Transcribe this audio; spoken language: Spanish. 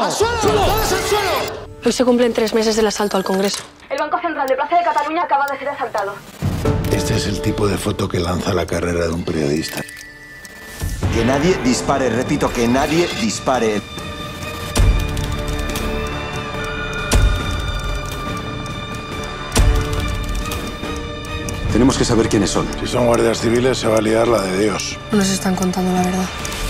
¡Al suelo! ¡Todos al suelo! Hoy se cumplen 3 meses del asalto al Congreso. El Banco Central de Plaza de Cataluña acaba de ser asaltado. Este es el tipo de foto que lanza la carrera de un periodista. Que nadie dispare, repito, que nadie dispare. Tenemos que saber quiénes son. Si son guardias civiles se va a liar la de Dios. No nos están contando la verdad.